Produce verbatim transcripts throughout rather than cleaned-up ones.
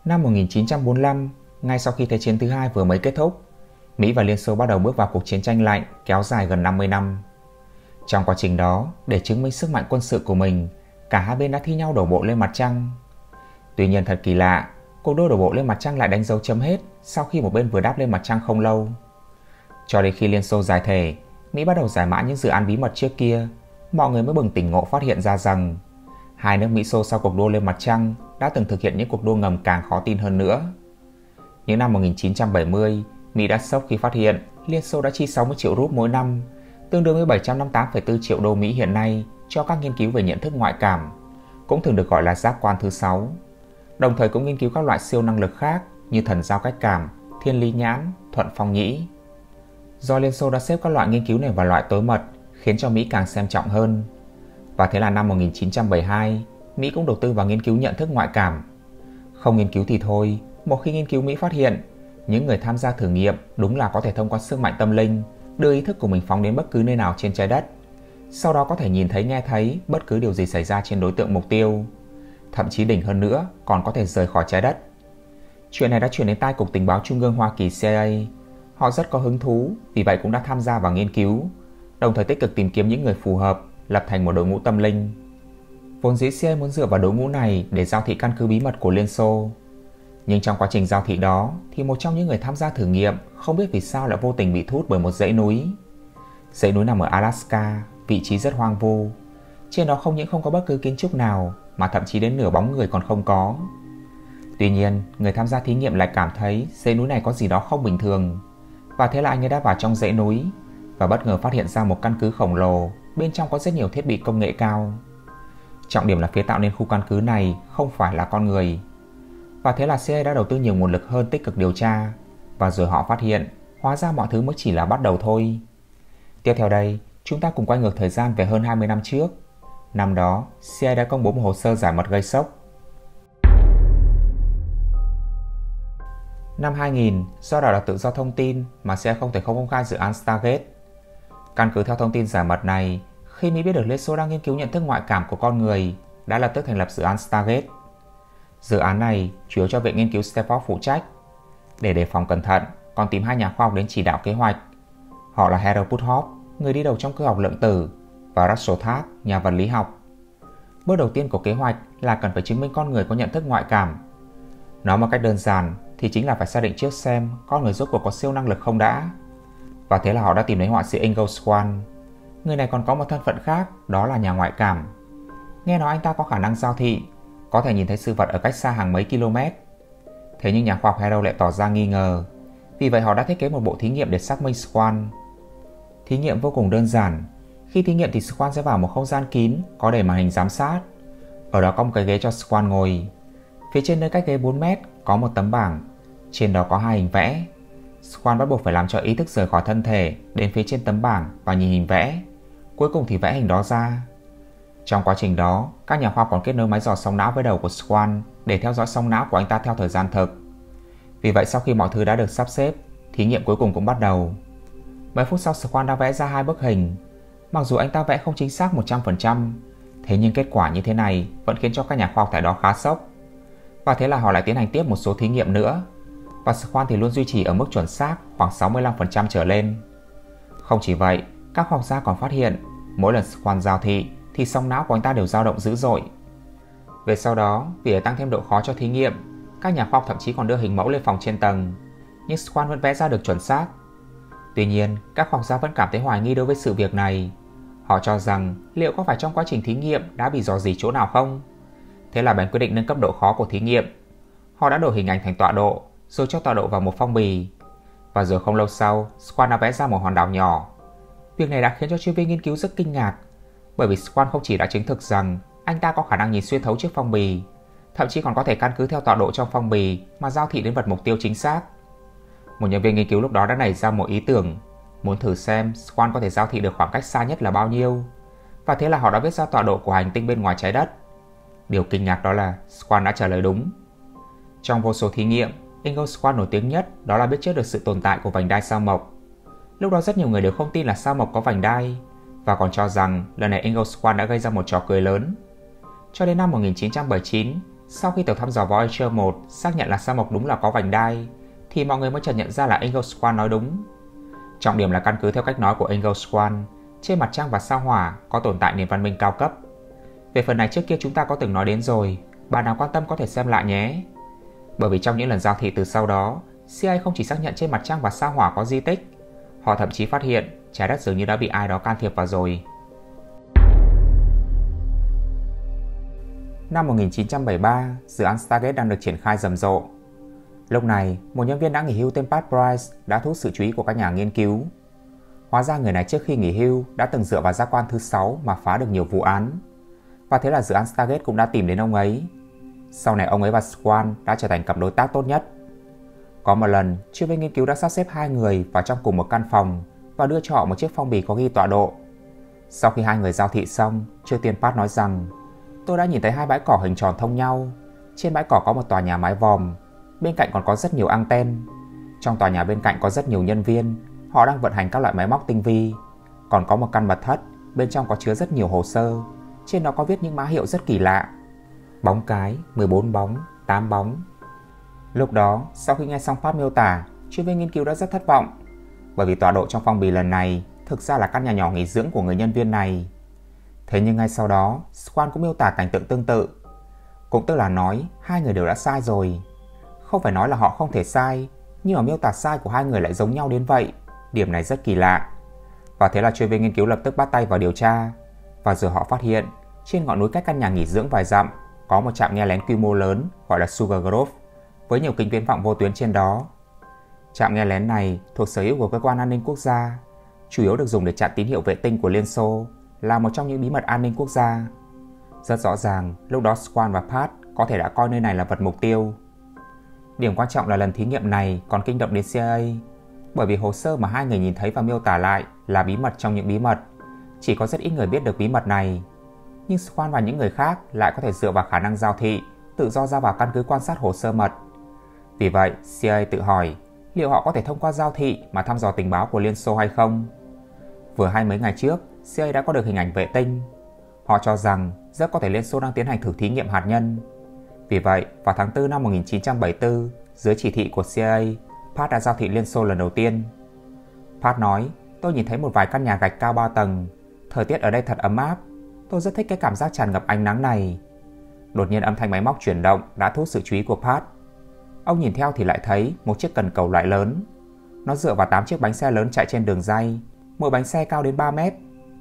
Năm một nghìn chín trăm bốn mươi lăm, ngay sau khi Thế chiến thứ hai vừa mới kết thúc, Mỹ và Liên Xô bắt đầu bước vào cuộc chiến tranh lạnh kéo dài gần năm mươi năm. Trong quá trình đó, để chứng minh sức mạnh quân sự của mình, cả hai bên đã thi nhau đổ bộ lên mặt trăng. Tuy nhiên thật kỳ lạ, cuộc đua đổ bộ lên mặt trăng lại đánh dấu chấm hết sau khi một bên vừa đáp lên mặt trăng không lâu. Cho đến khi Liên Xô giải thể, Mỹ bắt đầu giải mã những dự án bí mật trước kia, mọi người mới bừng tỉnh ngộ phát hiện ra rằng hai nước Mỹ Xô sau cuộc đua lên mặt trăng đã từng thực hiện những cuộc đua ngầm càng khó tin hơn nữa. Những năm một nghìn chín trăm bảy mươi, Mỹ đã sốc khi phát hiện Liên Xô đã chi sáu mươi triệu rúp mỗi năm, tương đương với bảy trăm năm mươi tám phẩy bốn triệu đô Mỹ hiện nay cho các nghiên cứu về nhận thức ngoại cảm, cũng thường được gọi là giác quan thứ sáu. Đồng thời cũng nghiên cứu các loại siêu năng lực khác như thần giao cách cảm, thiên lý nhãn, thuận phong nhĩ. Do Liên Xô đã xếp các loại nghiên cứu này vào loại tối mật, khiến cho Mỹ càng xem trọng hơn. Và thế là năm một nghìn chín trăm bảy mươi hai, Mỹ cũng đầu tư vào nghiên cứu nhận thức ngoại cảm. Không nghiên cứu thì thôi, một khi nghiên cứu Mỹ phát hiện những người tham gia thử nghiệm đúng là có thể thông qua sức mạnh tâm linh đưa ý thức của mình phóng đến bất cứ nơi nào trên trái đất, sau đó có thể nhìn thấy nghe thấy bất cứ điều gì xảy ra trên đối tượng mục tiêu, thậm chí đỉnh hơn nữa còn có thể rời khỏi trái đất. Chuyện này đã chuyển đến tai Cục Tình báo Trung ương Hoa Kỳ C I A. Họ rất có hứng thú, vì vậy cũng đã tham gia vào nghiên cứu, đồng thời tích cực tìm kiếm những người phù hợp, lập thành một đội ngũ tâm linh. Vốn dĩ C I A muốn dựa vào đội ngũ này để giao thị căn cứ bí mật của Liên Xô. Nhưng trong quá trình giao thị đó thì một trong những người tham gia thử nghiệm không biết vì sao lại vô tình bị thu hút bởi một dãy núi. Dãy núi nằm ở Alaska, vị trí rất hoang vu. Trên đó không những không có bất cứ kiến trúc nào mà thậm chí đến nửa bóng người còn không có. Tuy nhiên, người tham gia thí nghiệm lại cảm thấy dãy núi này có gì đó không bình thường. Và thế là anh ấy đã vào trong dãy núi và bất ngờ phát hiện ra một căn cứ khổng lồ, bên trong có rất nhiều thiết bị công nghệ cao. Trọng điểm là phía tạo nên khu căn cứ này không phải là con người. Và thế là C I A đã đầu tư nhiều nguồn lực hơn tích cực điều tra. Và rồi họ phát hiện hóa ra mọi thứ mới chỉ là bắt đầu thôi. Tiếp theo đây, chúng ta cùng quay ngược thời gian về hơn hai mươi năm trước. Năm đó, C I A đã công bố một hồ sơ giải mật gây sốc. Năm hai nghìn, do đòi là tự do thông tin mà C I A không thể không công khai dự án Stargate. Căn cứ theo thông tin giải mật này, khi Mỹ biết được Liên Xô đang nghiên cứu nhận thức ngoại cảm của con người, đã lập tức thành lập dự án Stargate. Dự án này chủ yếu cho Viện Nghiên cứu Stanford phụ trách. Để đề phòng cẩn thận, còn tìm hai nhà khoa học đến chỉ đạo kế hoạch. Họ là Harold Puthoff, người đi đầu trong cơ học lượng tử, và Russell Targ, nhà vật lý học. Bước đầu tiên của kế hoạch là cần phải chứng minh con người có nhận thức ngoại cảm. Nói một cách đơn giản thì chính là phải xác định trước xem con người rốt cuộc có siêu năng lực không đã. Và thế là họ đã tìm đến họa sĩ Ingo Swann. Người này còn có một thân phận khác, đó là nhà ngoại cảm. Nghe nói anh ta có khả năng giao thị, có thể nhìn thấy sự vật ở cách xa hàng mấy km. Thế nhưng nhà khoa học Harold lại tỏ ra nghi ngờ. Vì vậy họ đã thiết kế một bộ thí nghiệm để xác minh Swann. Thí nghiệm vô cùng đơn giản. Khi thí nghiệm thì Swann sẽ vào một không gian kín có để màn hình giám sát. Ở đó có một cái ghế cho Swann ngồi. Phía trên nơi cách ghế bốn mét có một tấm bảng. Trên đó có hai hình vẽ. Swann bắt buộc phải làm cho ý thức rời khỏi thân thể đến phía trên tấm bảng và nhìn hình vẽ. Cuối cùng thì vẽ hình đó ra. Trong quá trình đó, các nhà khoa học còn kết nối máy dò sóng não với đầu của Swann để theo dõi sóng não của anh ta theo thời gian thực. Vì vậy sau khi mọi thứ đã được sắp xếp, thí nghiệm cuối cùng cũng bắt đầu. Mấy phút sau, Swann đã vẽ ra hai bức hình. Mặc dù anh ta vẽ không chính xác một trăm phần trăm, thế nhưng kết quả như thế này vẫn khiến cho các nhà khoa học tại đó khá sốc. Và thế là họ lại tiến hành tiếp một số thí nghiệm nữa. Và Swann thì luôn duy trì ở mức chuẩn xác khoảng sáu mươi lăm phần trăm trở lên. Không chỉ vậy, các khoa học gia còn phát hiện mỗi lần Swann giao thị thì sóng não của anh ta đều dao động dữ dội. Về sau đó, vì để tăng thêm độ khó cho thí nghiệm, các nhà khoa học thậm chí còn đưa hình mẫu lên phòng trên tầng, nhưng Swann vẫn vẽ ra được chuẩn xác. Tuy nhiên, các khoa học gia vẫn cảm thấy hoài nghi đối với sự việc này. Họ cho rằng liệu có phải trong quá trình thí nghiệm đã bị rò rỉ chỗ nào không? Thế là bèn quyết định nâng cấp độ khó của thí nghiệm. Họ đã đổi hình ảnh thành tọa độ, rồi cho tọa độ vào một phong bì. Và rồi không lâu sau, Swann đã vẽ ra một hòn đảo nhỏ. Việc này đã khiến cho chuyên viên nghiên cứu rất kinh ngạc, bởi vì Swann không chỉ đã chứng thực rằng anh ta có khả năng nhìn xuyên thấu chiếc phong bì, thậm chí còn có thể căn cứ theo tọa độ trong phong bì mà giao thị đến vật mục tiêu chính xác. Một nhân viên nghiên cứu lúc đó đã nảy ra một ý tưởng, muốn thử xem Swann có thể giao thị được khoảng cách xa nhất là bao nhiêu. Và thế là họ đã viết ra tọa độ của hành tinh bên ngoài trái đất. Điều kinh ngạc đó là Swann đã trả lời đúng. Trong vô số thí nghiệm, Ingo Swann nổi tiếng nhất đó là biết trước được sự tồn tại của vành đai sao Mộc. Lúc đó rất nhiều người đều không tin là sao Mộc có vành đai, và còn cho rằng lần này Ingo Swann đã gây ra một trò cười lớn. Cho đến năm một nghìn chín trăm bảy mươi chín, Sau khi tàu thăm dò Voyager một xác nhận là sao Mộc đúng là có vành đai, thì mọi người mới chợt nhận ra là Engel's Squad nói đúng. Trọng điểm là căn cứ theo cách nói của Engel's Squad, trên mặt trăng và sao Hỏa có tồn tại nền văn minh cao cấp. Về phần này trước kia chúng ta có từng nói đến rồi, bạn nào quan tâm có thể xem lại nhé. Bởi vì trong những lần giao thị từ sau đó, xê i a không chỉ xác nhận trên mặt trăng và sao Hỏa có di tích, họ thậm chí phát hiện trái đất dường như đã bị ai đó can thiệp vào rồi. Năm một nghìn chín trăm bảy mươi ba, dự án Stargate đang được triển khai rầm rộ. Lúc này, một nhân viên đã nghỉ hưu tên Pat Bryce đã thu hút sự chú ý của các nhà nghiên cứu. Hóa ra người này trước khi nghỉ hưu đã từng dựa vào giác quan thứ sáu mà phá được nhiều vụ án. Và thế là dự án Stargate cũng đã tìm đến ông ấy. Sau này ông ấy và Swan đã trở thành cặp đối tác tốt nhất. Có một lần, chuyên viên nghiên cứu đã sắp xếp hai người vào trong cùng một căn phòng và đưa cho họ một chiếc phong bì có ghi tọa độ. Sau khi hai người giao thị xong, trước tiên Pat nói rằng: "Tôi đã nhìn thấy hai bãi cỏ hình tròn thông nhau. Trên bãi cỏ có một tòa nhà mái vòm, bên cạnh còn có rất nhiều anten. Trong tòa nhà bên cạnh có rất nhiều nhân viên, họ đang vận hành các loại máy móc tinh vi. Còn có một căn mật thất, bên trong có chứa rất nhiều hồ sơ, trên đó có viết những mã hiệu rất kỳ lạ. Bóng cái, mười bốn bóng, tám bóng." Lúc đó, sau khi nghe xong Pat miêu tả, chuyên viên nghiên cứu đã rất thất vọng, bởi vì tọa độ trong phong bì lần này thực ra là căn nhà nhỏ nghỉ dưỡng của người nhân viên này. Thế nhưng ngay sau đó, Swan cũng miêu tả cảnh tượng tương tự. Cũng tức là nói hai người đều đã sai rồi. Không phải nói là họ không thể sai, nhưng mà miêu tả sai của hai người lại giống nhau đến vậy. Điểm này rất kỳ lạ. Và thế là chuyên viên nghiên cứu lập tức bắt tay vào điều tra. Và rồi họ phát hiện trên ngọn núi cách căn nhà nghỉ dưỡng vài dặm có một trạm nghe lén quy mô lớn gọi là Sugar Grove, với nhiều kính viễn vọng vô tuyến trên đó. Trạm nghe lén này thuộc sở hữu của cơ quan an ninh quốc gia, chủ yếu được dùng để chặn tín hiệu vệ tinh của Liên Xô, là một trong những bí mật an ninh quốc gia. Rất rõ ràng, lúc đó Swan và Pat có thể đã coi nơi này là vật mục tiêu. Điểm quan trọng là lần thí nghiệm này còn kinh động đến xê i a, bởi vì hồ sơ mà hai người nhìn thấy và miêu tả lại là bí mật trong những bí mật. Chỉ có rất ít người biết được bí mật này. Nhưng Swan và những người khác lại có thể dựa vào khả năng giao thị, tự do ra vào căn cứ quan sát hồ sơ mật. Vì vậy, xê i a tự hỏi liệu họ có thể thông qua giao thị mà thăm dò tình báo của Liên Xô hay không. Vừa hay mấy ngày trước, xê i a đã có được hình ảnh vệ tinh. Họ cho rằng rất có thể Liên Xô đang tiến hành thử thí nghiệm hạt nhân. Vì vậy, vào tháng tư năm một nghìn chín trăm bảy mươi tư, dưới chỉ thị của xê i a, Pat đã giao thị Liên Xô lần đầu tiên. Pat nói: "Tôi nhìn thấy một vài căn nhà gạch cao ba tầng. Thời tiết ở đây thật ấm áp. Tôi rất thích cái cảm giác tràn ngập ánh nắng này." Đột nhiên âm thanh máy móc chuyển động đã thu hút sự chú ý của Pat. Ông nhìn theo thì lại thấy một chiếc cần cầu loại lớn. Nó dựa vào tám chiếc bánh xe lớn chạy trên đường ray, mỗi bánh xe cao đến ba mét.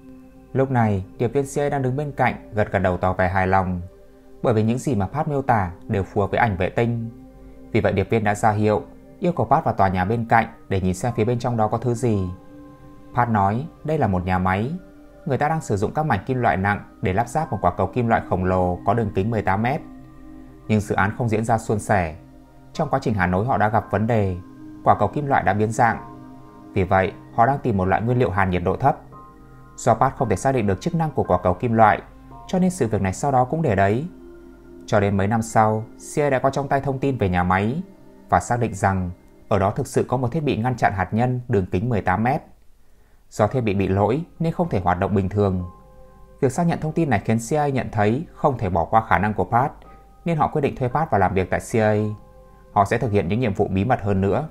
Lúc này, điệp viên xê i a đang đứng bên cạnh gật gật đầu tỏ vẻ hài lòng, bởi vì những gì mà Pat miêu tả đều phù hợp với ảnh vệ tinh. Vì vậy điệp viên đã ra hiệu, yêu cầu Pat vào tòa nhà bên cạnh để nhìn xem phía bên trong đó có thứ gì. Pat nói đây là một nhà máy. Người ta đang sử dụng các mảnh kim loại nặng để lắp ráp một quả cầu kim loại khổng lồ có đường kính mười tám mét. Nhưng dự án không diễn ra suôn sẻ. Trong quá trình hàn nối họ đã gặp vấn đề, quả cầu kim loại đã biến dạng. Vì vậy, họ đang tìm một loại nguyên liệu hàn nhiệt độ thấp. Do Pat không thể xác định được chức năng của quả cầu kim loại, cho nên sự việc này sau đó cũng để đấy. Cho đến mấy năm sau, xê i a đã có trong tay thông tin về nhà máy và xác định rằng ở đó thực sự có một thiết bị ngăn chặn hạt nhân đường kính mười tám mét. Do thiết bị bị lỗi nên không thể hoạt động bình thường. Việc xác nhận thông tin này khiến xê i a nhận thấy không thể bỏ qua khả năng của Pat, nên họ quyết định thuê Pat vào làm việc tại xê i a. Họ sẽ thực hiện những nhiệm vụ bí mật hơn nữa.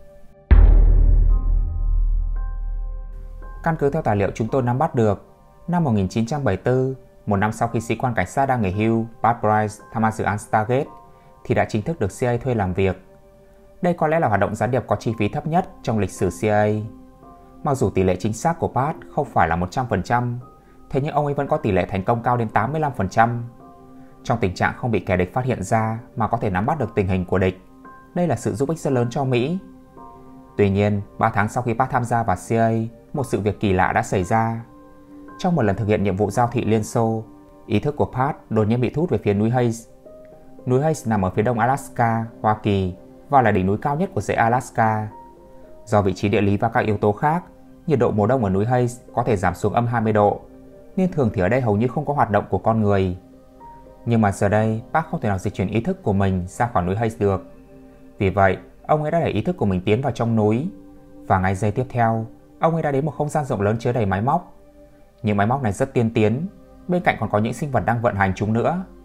Căn cứ theo tài liệu chúng tôi nắm bắt được, năm một nghìn chín trăm bảy mươi tư, một năm sau khi sĩ quan cảnh sát đang nghỉ hưu Pat Bryce tham gia dự án Stargate, thì đã chính thức được xê i a thuê làm việc. Đây có lẽ là hoạt động gián điệp có chi phí thấp nhất trong lịch sử xê i a. Mặc dù tỷ lệ chính xác của Pat không phải là một trăm phần trăm, thế nhưng ông ấy vẫn có tỷ lệ thành công cao đến tám mươi lăm phần trăm. Trong tình trạng không bị kẻ địch phát hiện ra mà có thể nắm bắt được tình hình của địch, đây là sự giúp ích rất lớn cho Mỹ. Tuy nhiên, ba tháng sau khi Pat tham gia vào xê i a, một sự việc kỳ lạ đã xảy ra. Trong một lần thực hiện nhiệm vụ giao thị Liên Xô, ý thức của Pat đột nhiên bị thu hút về phía núi Hayes. Núi Hayes nằm ở phía đông Alaska, Hoa Kỳ và là đỉnh núi cao nhất của dãy Alaska. Do vị trí địa lý và các yếu tố khác, nhiệt độ mùa đông ở núi Hayes có thể giảm xuống âm hai mươi độ, nên thường thì ở đây hầu như không có hoạt động của con người. Nhưng mà giờ đây, Pat không thể nào dịch chuyển ý thức của mình ra khỏi núi Hayes được. Vì vậy, ông ấy đã đẩy ý thức của mình tiến vào trong núi. Và ngay giây tiếp theo, ông ấy đã đến một không gian rộng lớn chứa đầy máy móc. Những máy móc này rất tiên tiến, bên cạnh còn có những sinh vật đang vận hành chúng nữa.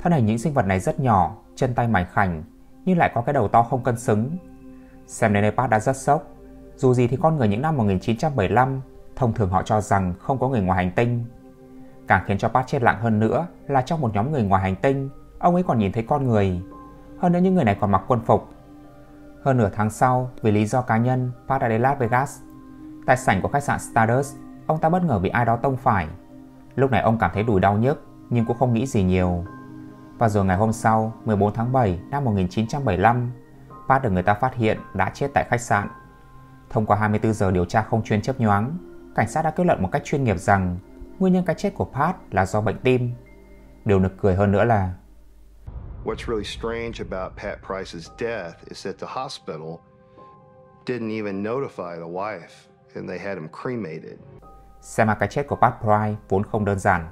Thân hình những sinh vật này rất nhỏ, chân tay mảnh khảnh, nhưng lại có cái đầu to không cân xứng. Xem đến đây Pat đã rất sốc. Dù gì thì con người những năm một nghìn chín trăm bảy mươi lăm thông thường họ cho rằng không có người ngoài hành tinh. Càng khiến cho Pat chết lặng hơn nữa là trong một nhóm người ngoài hành tinh, ông ấy còn nhìn thấy con người. Hơn nữa những người này còn mặc quân phục. Hơn nửa tháng sau, vì lý do cá nhân, Pat đã đến Las Vegas. Tại sảnh của khách sạn Stardust, ông ta bất ngờ bị ai đó tông phải. Lúc này ông cảm thấy đùi đau nhức, nhưng cũng không nghĩ gì nhiều. Và rồi ngày hôm sau, mười bốn tháng bảy năm một nghìn chín trăm bảy mươi lăm, Pat được người ta phát hiện đã chết tại khách sạn. Thông qua hai mươi tư giờ điều tra không chuyên chớp nhoáng, cảnh sát đã kết luận một cách chuyên nghiệp rằng nguyên nhân cái chết của Pat là do bệnh tim. Điều nực cười hơn nữa là What's really strange about Pat Price's death is that the hospital didn't even notify the wife and they had him cremated. Xem ra cái chết của Pat Price vốn không đơn giản.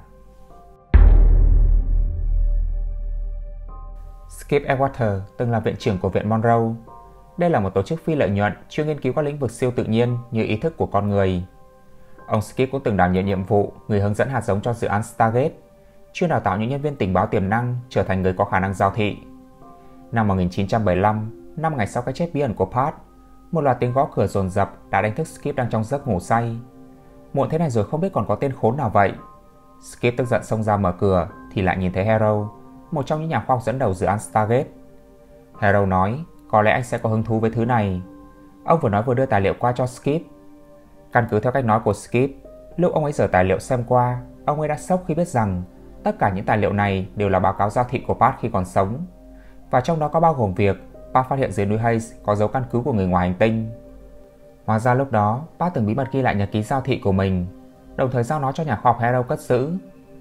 Skip Atwater từng là viện trưởng của Viện Monroe. Đây là một tổ chức phi lợi nhuận chuyên nghiên cứu các lĩnh vực siêu tự nhiên như ý thức của con người. Ông Skip cũng từng đảm nhiệm nhiệm vụ người hướng dẫn hạt giống cho dự án Stargate, chuyên đào tạo những nhân viên tình báo tiềm năng trở thành người có khả năng giao thị. Năm một nghìn chín trăm bảy mươi lăm, năm ngày sau cái chết bí ẩn của Pat, một loạt tiếng gõ cửa dồn dập đã đánh thức Skip đang trong giấc ngủ say. Muộn thế này rồi không biết còn có tên khốn nào vậy. Skip tức giận xông ra mở cửa thì lại nhìn thấy Hero, một trong những nhà khoa học dẫn đầu dự án Stargate. Hero nói có lẽ anh sẽ có hứng thú với thứ này. Ông vừa nói vừa đưa tài liệu qua cho Skip. Căn cứ theo cách nói của Skip, lúc ông ấy dở tài liệu xem qua, ông ấy đã sốc khi biết rằng tất cả những tài liệu này đều là báo cáo giao thị của Pat khi còn sống. Và trong đó có bao gồm việc Pat phát hiện dưới núi Hayes có dấu căn cứ của người ngoài hành tinh. Hóa ra lúc đó, Pat từng bí mật ghi lại nhật ký giao thị của mình, đồng thời giao nó cho nhà khoa học Hero cất giữ.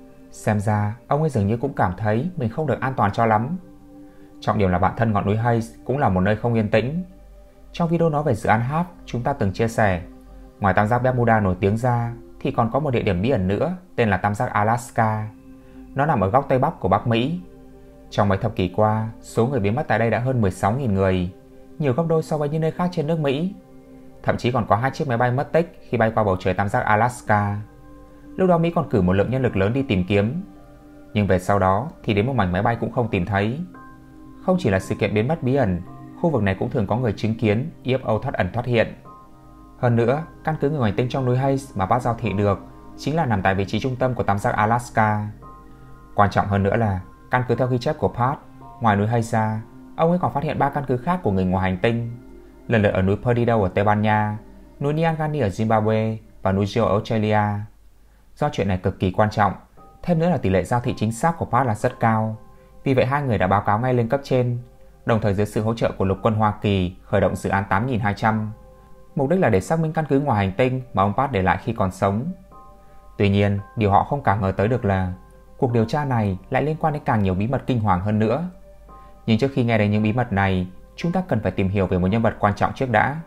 Xem ra, ông ấy dường như cũng cảm thấy mình không được an toàn cho lắm. Trọng điểm là bản thân ngọn núi Hayes cũng là một nơi không yên tĩnh. Trong video nói về dự án hát e pê, chúng ta từng chia sẻ, ngoài tam giác Bermuda nổi tiếng ra, thì còn có một địa điểm bí ẩn nữa tên là tam giác Alaska. Nó nằm ở góc Tây Bắc của Bắc Mỹ. Trong mấy thập kỷ qua, số người biến mất tại đây đã hơn mười sáu nghìn người, nhiều gấp đôi so với những nơi khác trên nước Mỹ. Thậm chí còn có hai chiếc máy bay mất tích khi bay qua bầu trời tam giác Alaska. Lúc đó Mỹ còn cử một lượng nhân lực lớn đi tìm kiếm. Nhưng về sau đó thì đến một mảnh máy bay cũng không tìm thấy. Không chỉ là sự kiện biến mất bí ẩn, khu vực này cũng thường có người chứng kiến u ép ô thoát ẩn thoát hiện. Hơn nữa, căn cứ người ngoài tinh trong núi Hayes mà Pat giao thị được chính là nằm tại vị trí trung tâm của tam giác Alaska. Quan trọng hơn nữa là, căn cứ theo ghi chép của Pat, ngoài núi Hayes ra, ông ấy còn phát hiện ba căn cứ khác của người ngoài hành tinh, lần lượt ở núi Perdido ở Tây Ban Nha, núi Nyangani ở Zimbabwe và núi Gio ở Australia. Do chuyện này cực kỳ quan trọng, thêm nữa là tỷ lệ giao thị chính xác của Pat là rất cao. Vì vậy hai người đã báo cáo ngay lên cấp trên, đồng thời dưới sự hỗ trợ của lục quân Hoa Kỳ khởi động dự án tám nghìn hai trăm. Mục đích là để xác minh căn cứ ngoài hành tinh mà ông Pat để lại khi còn sống. Tuy nhiên, điều họ không cả ngờ tới được là cuộc điều tra này lại liên quan đến càng nhiều bí mật kinh hoàng hơn nữa. Nhưng trước khi nghe đến những bí mật này, chúng ta cần phải tìm hiểu về một nhân vật quan trọng trước đã.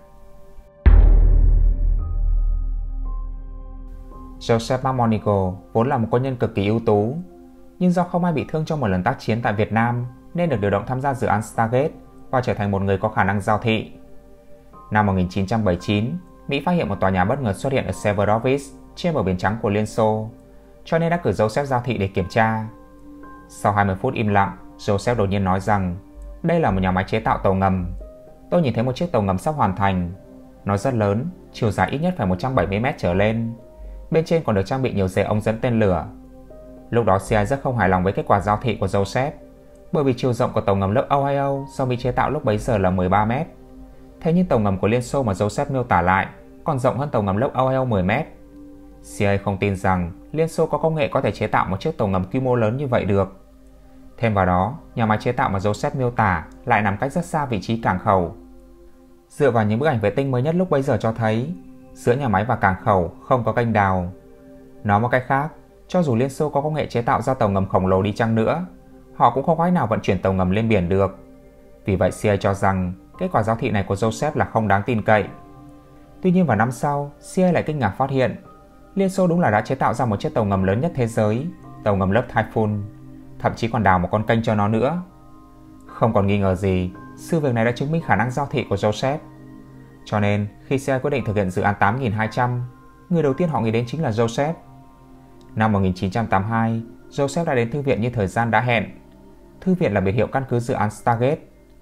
Joseph McMoneagle vốn là một quân nhân cực kỳ ưu tú, nhưng do không ai bị thương trong một lần tác chiến tại Việt Nam nên được điều động tham gia dự án Stargate và trở thành một người có khả năng giao thị. Năm một nghìn chín trăm bảy mươi chín, Mỹ phát hiện một tòa nhà bất ngờ xuất hiện ở Severodvinsk trên bờ biển Trắng của Liên Xô, cho nên đã cử Joseph giao thị để kiểm tra. Sau hai mươi phút im lặng, Joseph đột nhiên nói rằng đây là một nhà máy chế tạo tàu ngầm. Tôi nhìn thấy một chiếc tàu ngầm sắp hoàn thành. Nó rất lớn, chiều dài ít nhất phải một trăm bảy mươi mét trở lên. Bên trên còn được trang bị nhiều dây ống dẫn tên lửa. Lúc đó xê i a rất không hài lòng với kết quả giao thị của Joseph, bởi vì chiều rộng của tàu ngầm lớp Ohio do Mỹ chế tạo lúc bấy giờ là mười ba mét. Thế nhưng tàu ngầm của Liên Xô mà Joseph miêu tả lại còn rộng hơn tàu ngầm lớp Ohio mười mét. xê i a không tin rằng Liên Xô có công nghệ có thể chế tạo một chiếc tàu ngầm quy mô lớn như vậy được. Thêm vào đó, nhà máy chế tạo mà Joseph miêu tả lại nằm cách rất xa vị trí cảng khẩu. Dựa vào những bức ảnh vệ tinh mới nhất lúc bấy giờ cho thấy, giữa nhà máy và cảng khẩu không có kênh đào. Nói một cách khác, cho dù Liên Xô có công nghệ chế tạo ra tàu ngầm khổng lồ đi chăng nữa, họ cũng không có cách nào vận chuyển tàu ngầm lên biển được. Vì vậy xê i a cho rằng kết quả giao thị này của Joseph là không đáng tin cậy. Tuy nhiên vào năm sau, xê i a lại kinh ngạc phát hiện Liên Xô đúng là đã chế tạo ra một chiếc tàu ngầm lớn nhất thế giới, tàu ngầm lớp Typhoon, thậm chí còn đào một con kênh cho nó nữa. Không còn nghi ngờ gì, sự việc này đã chứng minh khả năng giao thị của Joseph. Cho nên, khi xê i a quyết định thực hiện dự án tám nghìn hai trăm, người đầu tiên họ nghĩ đến chính là Joseph. Năm một nghìn chín trăm tám mươi hai, Joseph đã đến thư viện như thời gian đã hẹn. thư viện là biệt hiệu căn cứ dự án Stargate.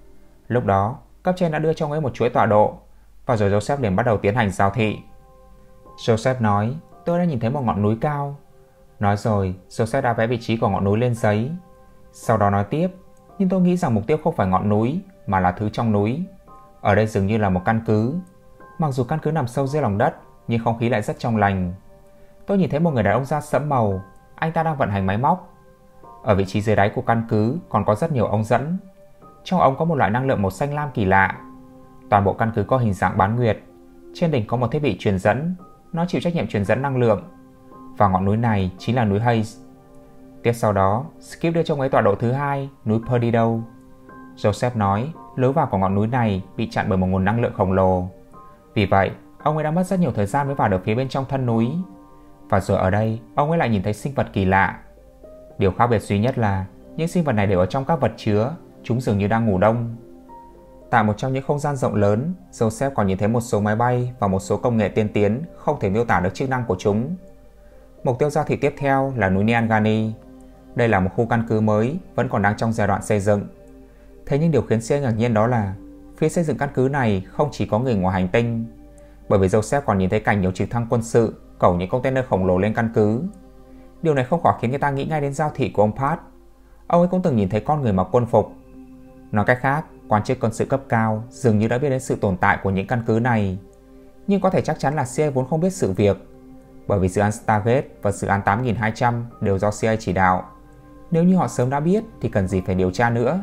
Lúc đó, cấp trên đã đưa cho ông ấy một chuỗi tọa độ, và rồi Joseph liền bắt đầu tiến hành giao thị. Joseph nói, tôi đã nhìn thấy một ngọn núi cao. Nói rồi, Joseph đã vẽ vị trí của ngọn núi lên giấy. Sau đó nói tiếp, nhưng tôi nghĩ rằng mục tiêu không phải ngọn núi, mà là thứ trong núi. Ở đây dường như là một căn cứ. Mặc dù căn cứ nằm sâu dưới lòng đất, nhưng không khí lại rất trong lành. Tôi nhìn thấy một người đàn ông da sẫm màu, anh ta đang vận hành máy móc. Ở vị trí dưới đáy của căn cứ còn có rất nhiều ống dẫn. Trong ống có một loại năng lượng màu xanh lam kỳ lạ. Toàn bộ căn cứ có hình dạng bán nguyệt. Trên đỉnh có một thiết bị truyền dẫn, nó chịu trách nhiệm truyền dẫn năng lượng. Và ngọn núi này chính là núi Hayes. Tiếp sau đó, Skip đưa cho ông ấy tọa độ thứ hai, núi Perdido. Joseph nói, lối vào của ngọn núi này bị chặn bởi một nguồn năng lượng khổng lồ. Vì vậy, ông ấy đã mất rất nhiều thời gian mới vào được phía bên trong thân núi. Và rồi ở đây, ông ấy lại nhìn thấy sinh vật kỳ lạ. Điều khác biệt duy nhất là những sinh vật này đều ở trong các vật chứa, chúng dường như đang ngủ đông. Tại một trong những không gian rộng lớn, Joseph còn nhìn thấy một số máy bay và một số công nghệ tiên tiến không thể miêu tả được chức năng của chúng. Mục tiêu giao thị tiếp theo là núi Niangani. Đây là một khu căn cứ mới, vẫn còn đang trong giai đoạn xây dựng. Thế nhưng điều khiến xê i a ngạc nhiên đó là phía xây dựng căn cứ này không chỉ có người ngoài hành tinh, bởi vì Joseph còn nhìn thấy cảnh nhiều trực thăng quân sự cẩu những container khổng lồ lên căn cứ. Điều này không khỏi khiến người ta nghĩ ngay đến giao thị của ông Pat. Ông ấy cũng từng nhìn thấy con người mặc quân phục. Nói cách khác, quan chức quân sự cấp cao dường như đã biết đến sự tồn tại của những căn cứ này. Nhưng có thể chắc chắn là xê i a vốn không biết sự việc, bởi vì dự án Stargate và dự án tám nghìn hai trăm đều do xê i a chỉ đạo. Nếu như họ sớm đã biết thì cần gì phải điều tra nữa.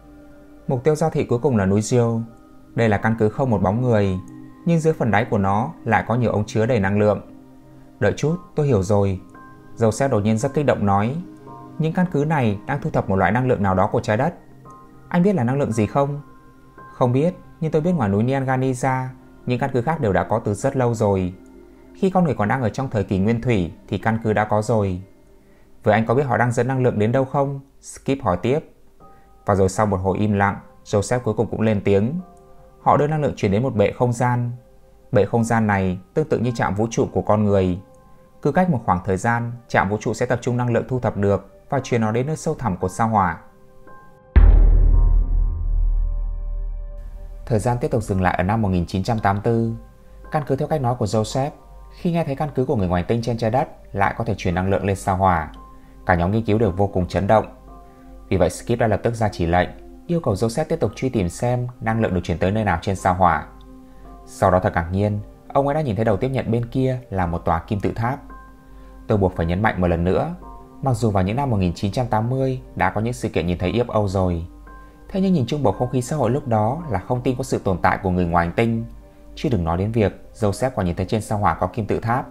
Mục tiêu giao thị cuối cùng là núi Gio. Đây là căn cứ không một bóng người, nhưng dưới phần đáy của nó lại có nhiều ống chứa đầy năng lượng. Đợi chút, tôi hiểu rồi. Joseph đột nhiên rất kích động nói, những căn cứ này đang thu thập một loại năng lượng nào đó của trái đất. Anh biết là năng lượng gì không? Không biết, nhưng tôi biết ngoài núi Niangani ra, những căn cứ khác đều đã có từ rất lâu rồi. Khi con người còn đang ở trong thời kỳ nguyên thủy thì căn cứ đã có rồi. Vậy anh có biết họ đang dẫn năng lượng đến đâu không? Skip hỏi tiếp. Và rồi sau một hồi im lặng, Joseph cuối cùng cũng lên tiếng. Họ đưa năng lượng chuyển đến một bệ không gian. Bệ không gian này tương tự như trạm vũ trụ của con người. Cứ cách một khoảng thời gian, trạm vũ trụ sẽ tập trung năng lượng thu thập được và chuyển nó đến nơi sâu thẳm của sao Hỏa. Thời gian tiếp tục dừng lại ở năm một nghìn chín trăm tám mươi tư. Căn cứ theo cách nói của Joseph, khi nghe thấy căn cứ của người ngoài tinh trên trái đất lại có thể truyền năng lượng lên sao Hỏa, cả nhóm nghiên cứu đều vô cùng chấn động. Vì vậy Skip đã lập tức ra chỉ lệnh, yêu cầu Joseph tiếp tục truy tìm xem năng lượng được chuyển tới nơi nào trên sao Hỏa. Sau đó thật ngạc nhiên, ông ấy đã nhìn thấy đầu tiếp nhận bên kia là một tòa kim tự tháp. Tôi buộc phải nhấn mạnh một lần nữa, mặc dù vào những năm một nghìn chín trăm tám mươi đã có những sự kiện nhìn thấy yếp âu rồi, thế nhưng nhìn chung bầu không khí xã hội lúc đó là không tin có sự tồn tại của người ngoài hành tinh, chứ đừng nói đến việc Joseph còn nhìn thấy trên sao Hỏa có kim tự tháp.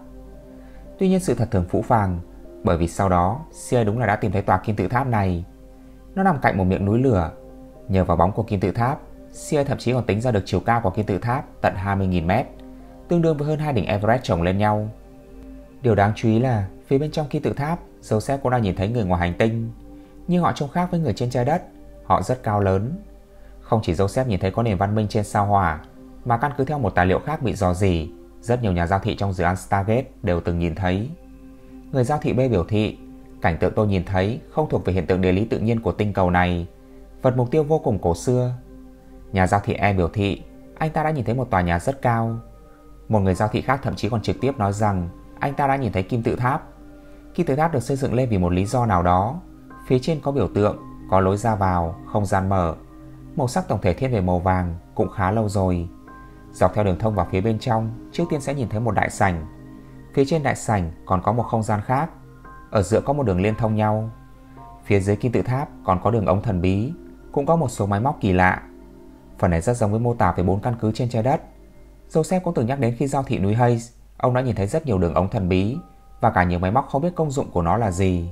Tuy nhiên sự thật thường phũ phàng, bởi vì sau đó xê i a đúng là đã tìm thấy tòa kim tự tháp này. Nó nằm cạnh một miệng núi lửa. Nhờ vào bóng của kim tự tháp, xê i a thậm chí còn tính ra được chiều cao của kim tự tháp tận hai mươi nghìn mét, tương đương với hơn hai đỉnh Everest chồng lên nhau. Điều đáng chú ý là phía bên trong kim tự tháp, Joseph cũng đã nhìn thấy người ngoài hành tinh, nhưng họ trông khác với người trên trái đất. Họ rất cao lớn. Không chỉ Joseph nhìn thấy có nền văn minh trên sao Hỏa, mà căn cứ theo một tài liệu khác bị rò rỉ, rất nhiều nhà giao thị trong dự án Stargate đều từng nhìn thấy. Người giao thị B biểu thị, cảnh tượng tôi nhìn thấy không thuộc về hiện tượng địa lý tự nhiên của tinh cầu này, vật mục tiêu vô cùng cổ xưa. Nhà giao thị E biểu thị, anh ta đã nhìn thấy một tòa nhà rất cao. Một người giao thị khác thậm chí còn trực tiếp nói rằng anh ta đã nhìn thấy kim tự tháp. Kim tự tháp được xây dựng lên vì một lý do nào đó. Phía trên có biểu tượng, có lối ra vào, không gian mở. Màu sắc tổng thể thiên về màu vàng, cũng khá lâu rồi. Dọc theo đường thông vào phía bên trong, trước tiên sẽ nhìn thấy một đại sảnh. Phía trên đại sảnh còn có một không gian khác. Ở giữa có một đường liên thông nhau. Phía dưới kim tự tháp còn có đường ống thần bí, cũng có một số máy móc kỳ lạ. Phần này rất giống với mô tả về bốn căn cứ trên trái đất. Joseph cũng từng nhắc đến khi giao thị núi Hayes, ông đã nhìn thấy rất nhiều đường ống thần bí và cả nhiều máy móc không biết công dụng của nó là gì.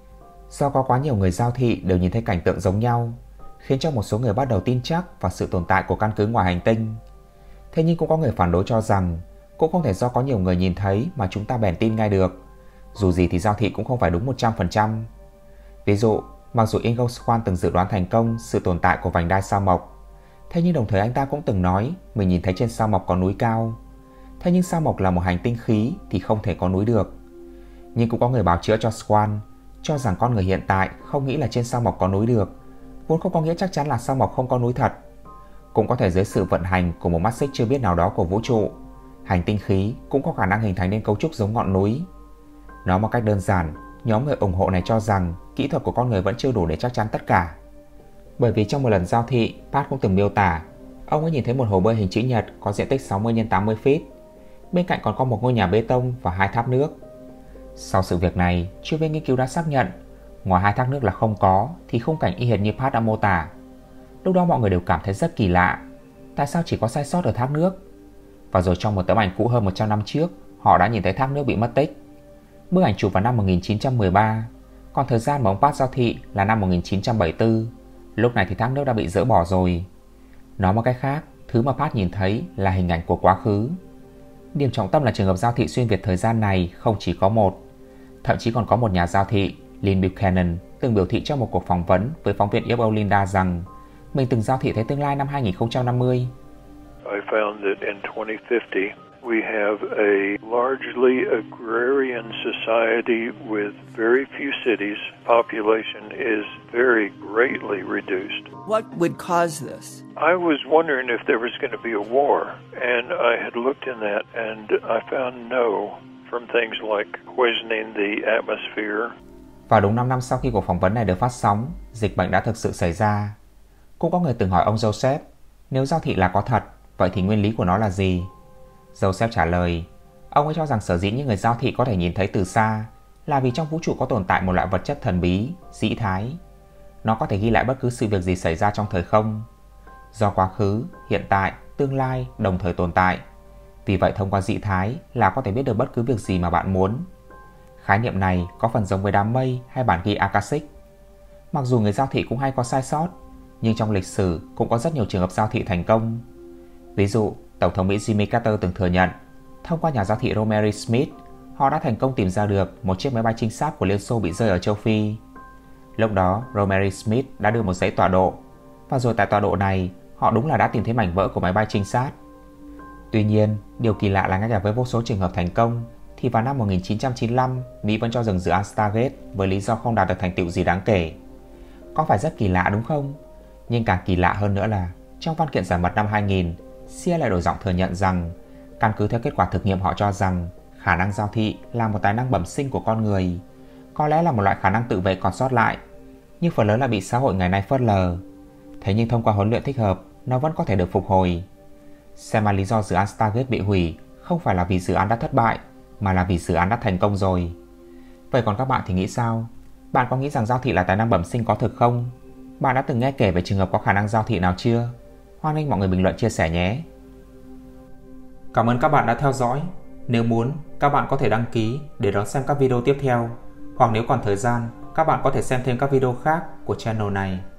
Do có quá nhiều người giao thị đều nhìn thấy cảnh tượng giống nhau, khiến cho một số người bắt đầu tin chắc vào sự tồn tại của căn cứ ngoài hành tinh. Thế nhưng cũng có người phản đối cho rằng cũng không thể do có nhiều người nhìn thấy mà chúng ta bèn tin ngay được. Dù gì thì giao thị cũng không phải đúng một trăm phần trăm. Ví dụ, mặc dù Ingo Swann từng dự đoán thành công sự tồn tại của vành đai sao Mộc, thế nhưng đồng thời anh ta cũng từng nói mình nhìn thấy trên sao Mộc có núi cao. Thế nhưng sao Mộc là một hành tinh khí thì không thể có núi được. Nhưng cũng có người bào chữa cho Swann, cho rằng con người hiện tại không nghĩ là trên sao Mộc có núi được, vốn không có nghĩa chắc chắn là sao Mộc không có núi thật. Cũng có thể dưới sự vận hành của một mắt xích chưa biết nào đó của vũ trụ, hành tinh khí cũng có khả năng hình thành nên cấu trúc giống ngọn núi. Nói một cách đơn giản, nhóm người ủng hộ này cho rằng kỹ thuật của con người vẫn chưa đủ để chắc chắn tất cả. Bởi vì trong một lần giao thị, Pat cũng từng miêu tả ông ấy nhìn thấy một hồ bơi hình chữ nhật có diện tích sáu mươi nhân tám mươi feet. Bên cạnh còn có một ngôi nhà bê tông và hai tháp nước. Sau sự việc này, chuyên viên nghiên cứu đã xác nhận ngoài hai thác nước là không có thì khung cảnh y hệt như Pat đã mô tả. Lúc đó mọi người đều cảm thấy rất kỳ lạ. Tại sao chỉ có sai sót ở thác nước? Và rồi trong một tấm ảnh cũ hơn một trăm năm trước, họ đã nhìn thấy thác nước bị mất tích. Bức ảnh chụp vào năm một nghìn chín trăm mười ba, còn thời gian mà ông Pat giao thị là năm một nghìn chín trăm bảy mươi tư. Lúc này thì thác nước đã bị dỡ bỏ rồi. Nói một cách khác, thứ mà Pat nhìn thấy là hình ảnh của quá khứ. Điểm trọng tâm là trường hợp giao thị xuyên việt thời gian này không chỉ có một. Thậm chí còn có một nhà giao thị, Lynn Buchanan, từng biểu thị trong một cuộc phỏng vấn với phóng viên yêu âu Linda rằng mình từng giao thị thấy tương lai năm hai nghìn không trăm năm mươi. I found that in twenty fifty we have a largely agrarian society with very few cities. Population is very greatly reduced. What would cause this? I was wondering if there was going to be a war, and I had looked in that and I found no, from things like poisoning the atmosphere. Và đúng năm năm sau khi cuộc phỏng vấn này được phát sóng, dịch bệnh đã thực sự xảy ra. Cũng có người từng hỏi ông Joseph, nếu giao thị là có thật, vậy thì nguyên lý của nó là gì? Joseph trả lời, ông ấy cho rằng sở dĩ những người giao thị có thể nhìn thấy từ xa là vì trong vũ trụ có tồn tại một loại vật chất thần bí, dĩ thái. Nó có thể ghi lại bất cứ sự việc gì xảy ra trong thời không, do quá khứ, hiện tại, tương lai đồng thời tồn tại. Vì vậy thông qua dĩ thái là có thể biết được bất cứ việc gì mà bạn muốn. Khái niệm này có phần giống với đám mây hay bản ghi Akashic. Mặc dù người giao thị cũng hay có sai sót, nhưng trong lịch sử cũng có rất nhiều trường hợp giao thị thành công. Ví dụ, Tổng thống Mỹ Jimmy Carter từng thừa nhận, thông qua nhà giao thị Rosemary Smith, họ đã thành công tìm ra được một chiếc máy bay trinh sát của Liên Xô bị rơi ở châu Phi. Lúc đó, Rosemary Smith đã đưa một giấy tọa độ, và rồi tại tọa độ này, họ đúng là đã tìm thấy mảnh vỡ của máy bay trinh sát. Tuy nhiên, điều kỳ lạ là ngay cả với vô số trường hợp thành công, thì vào năm một nghìn chín trăm chín mươi lăm, Mỹ vẫn cho dừng dự án Stargate với lý do không đạt được thành tựu gì đáng kể. Có phải rất kỳ lạ đúng không? Nhưng càng kỳ lạ hơn nữa là trong văn kiện giải mật năm hai nghìn, xê i a lại đổi giọng thừa nhận rằng căn cứ theo kết quả thực nghiệm họ cho rằng khả năng giao thị là một tài năng bẩm sinh của con người, có lẽ là một loại khả năng tự vệ còn sót lại, nhưng phần lớn là bị xã hội ngày nay phớt lờ. Thế nhưng thông qua huấn luyện thích hợp, nó vẫn có thể được phục hồi. Xem mà lý do dự án Stargate bị hủy không phải là vì dự án đã thất bại, mà là vì dự án đã thành công rồi. Vậy còn các bạn thì nghĩ sao? Bạn có nghĩ rằng giao thị là tài năng bẩm sinh có thực không? Bạn đã từng nghe kể về trường hợp có khả năng giao thị nào chưa? Hoan nghênh mọi người bình luận chia sẻ nhé. Cảm ơn các bạn đã theo dõi. Nếu muốn, các bạn có thể đăng ký để đón xem các video tiếp theo. Hoặc nếu còn thời gian, các bạn có thể xem thêm các video khác của channel này.